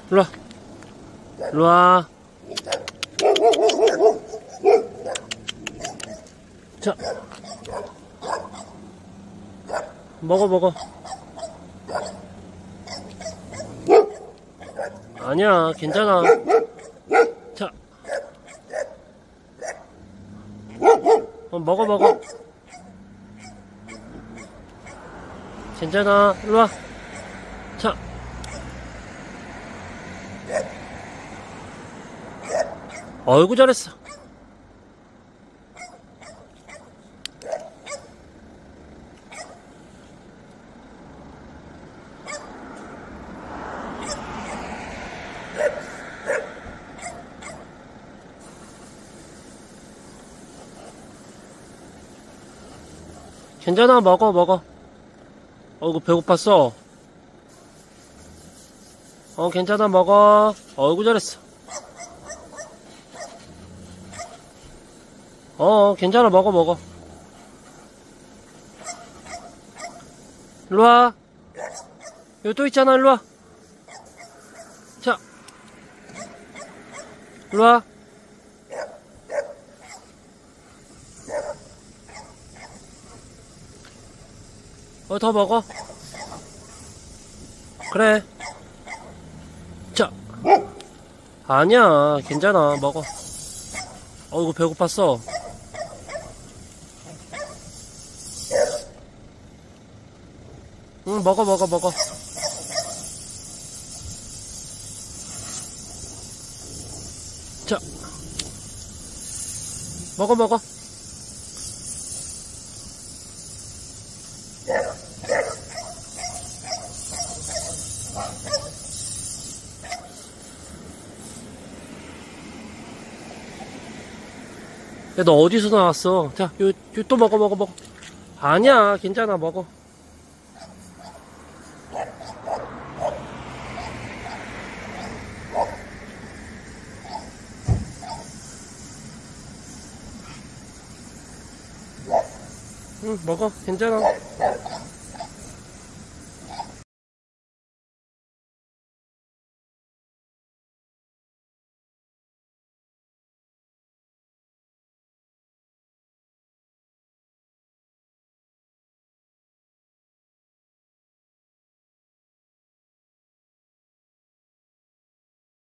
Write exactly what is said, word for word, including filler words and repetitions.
일로와. 일로와. 자. 먹어, 먹어. 아니야, 괜찮아. 자. 어, 먹어, 먹어. 괜찮아. 일로와. 자. 어이구, 잘했어. 괜찮아, 먹어, 먹어. 어이구, 배고팠어. 어, 괜찮아, 먹어. 어이구, 잘했어. 어, 괜찮아, 먹어, 먹어. 일로와. 여기 또 있잖아, 일로와. 자. 일로와. 어, 더 먹어. 그래. 자. 아니야, 괜찮아, 먹어. 어이구, 배고팠어. 응, 먹어, 먹어, 먹어. 자. 먹어, 먹어. 야, 너 어디서 나왔어? 자, 요, 요 또 먹어, 먹어, 먹어. 아니야, 괜찮아, 먹어. 응, 먹어, 괜찮아.